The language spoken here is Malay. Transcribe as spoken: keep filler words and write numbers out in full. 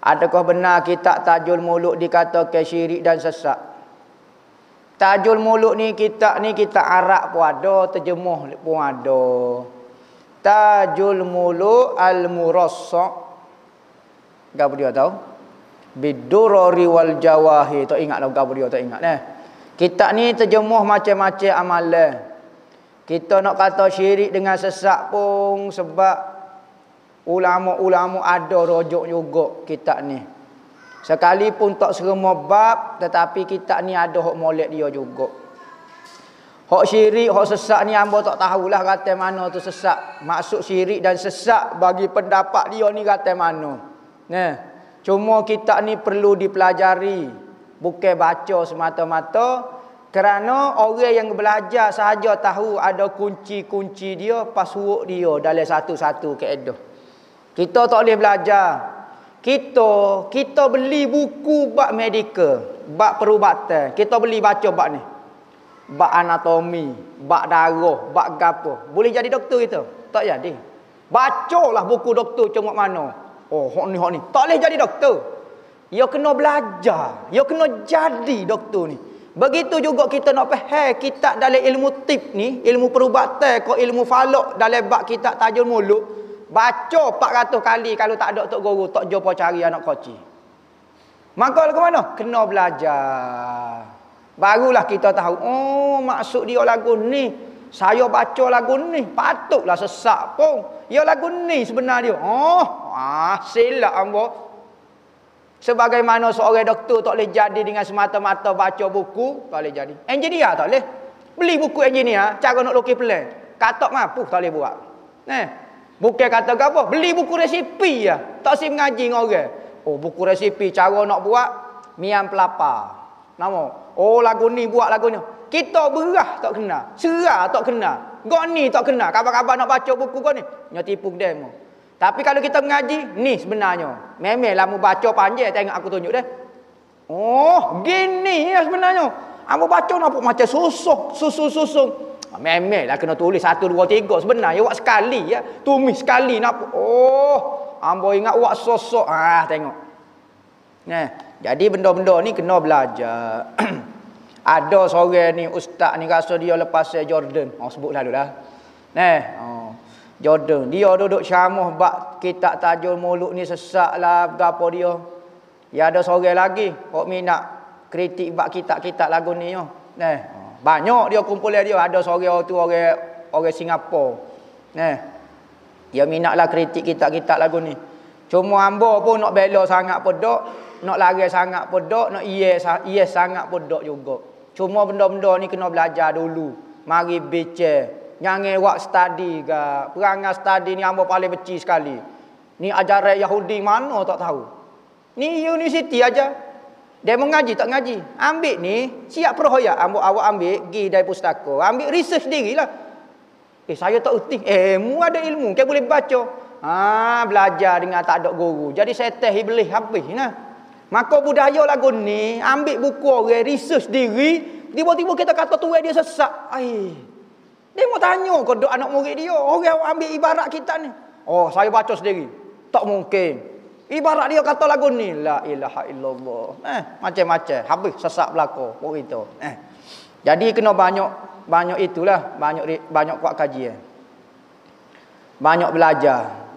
Adakah benar kitab Tajul Muluk dikatakan syirik dan sesat? Tajul Muluk ni kitab ni kitab Arab pun ada, terjemuh pun ada. Tajul Muluk Al-Murassa'. Gapo dia tahu? Bidurari wal Jawahir. Tak ingat lah gapo dia, tak ingat eh. Kitab ni terjemuh macam-macam amalan. Kita nak kata syirik dengan sesat pun sebab ulama-ulama ada rujuk juga kitab ni. Sekalipun tak serema bab, tetapi kitab ni ada hak molek dia juga. Hak syirik, hak sesat ni hamba tak tahulah kata mana tu sesat. Maksud syirik dan sesat bagi pendapat dia ni kata mana. Nah, cuma kitab ni perlu dipelajari, bukan baca semata-mata. Kerana orang yang belajar sahaja tahu ada kunci-kunci dia, password dia dalam satu-satu kaedah. Kita tak boleh belajar. Kita kita beli buku bab medical, bab perubatan. Kita beli baca bab ni. Bab anatomi, bab darah, bab gapo. Boleh jadi doktor kita? Tak jadi. Bacalah buku doktor cuma mana. Oh, hok ni hok ni. Tak boleh jadi doktor. Ya kena belajar. Ya kena jadi doktor ni. Begitu juga kita nak faham kitab dalam ilmu tib ni, ilmu perubatan, ko ilmu falak dalam bab kitab Tajul Muluk, baca empat ratus kali kalau tak ada tok guru, tak jumpa cari anak koci. Maka ke mana? Kena belajar. Barulah kita tahu, oh maksud dia lagu ni. Saya baca lagu ni, patutlah sesak pun. Ya lagu ni sebenarnya. Oh, ah silap hamba. Sebagaimana seorang doktor tak boleh jadi dengan semata-mata baca buku, tak boleh jadi. Engineer tak boleh. Beli buku engineer, cara nak lukis plan. Katak mampu tak boleh buat. Nah, bukan kata apa, beli buku resipi ya. Tak si mengaji dengan orang. Oh, buku resipi cara nak buat miam pelapa. Nama. Oh, lagu ni buat lagunya. Kita berah tak kena. Serah tak kena. Gak ni tak kena. Kabar-kabar nak baca buku kau ni, nya tipu demo. Tapi kalau kita mengaji, ni sebenarnya. Memanglah mu baca panjang, tengok aku tunjuk deh. Oh, gini ya sebenarnya. Aku baca nampak macam susuk, susu-susu. Memanglah kena tulis satu, dua, tiga. Sebenarnya buat sekali ya. Tumis sekali nampak. Oh, ambo ingat buat sosok. Ah, tengok. Nah, jadi benda-benda ni kena belajar. Ada seorang ni ustaz ni rasa dia lepas Jordan. Oh, sebut lalu lah. Nah, oh. Jordan, dia duduk syamah bab kitab Tajul Muluk ni sesat lah gapo dia. Ya ada seorang lagi kok minat kritik bab kitab-kitab lagu ni yo. Nah, banyak dia kumpulan dia, ada seorang tu orang orang Singapura. Nah. Dia minatlah kritik kitab-kitab lagu ni. Cuma hamba pun nak bela sangat pun dak, nak lari sangat pun dak, nak yes yes sangat pun dak juga. Cuma benda-benda ni kena belajar dulu. Mari baca. Jangan buat study ke. Perangai study ni hamba paling benci sekali. Ni ajaran Yahudi mana tak tahu. Ni universiti aja. Dia mengaji tak ngaji. Ambil ni siap perhoyak. Ambo awak ambil pergi dari pustaka. Ambil research sendirilah. Eh saya tak erti. Eh mu ada ilmu kan boleh baca. Ha belajar dengan tak ada guru. Jadi setan iblis habis nah. Maka budaya lagu ni ambil buku orang research sendiri, tiba-tiba kita kata tuai dia sesat. Ai. Dia mau tanya ke anak murid dia, orang ambil ibarat kita ni. Oh, saya baca sendiri. Tak mungkin. Ibarat dia kata lagu ni, la ilaha illallah. Eh, macam-macam. Habis sesat belaka pun itu. Eh. Jadi kena banyak banyak itulah, banyak banyak kuat kajian. Banyak belajar.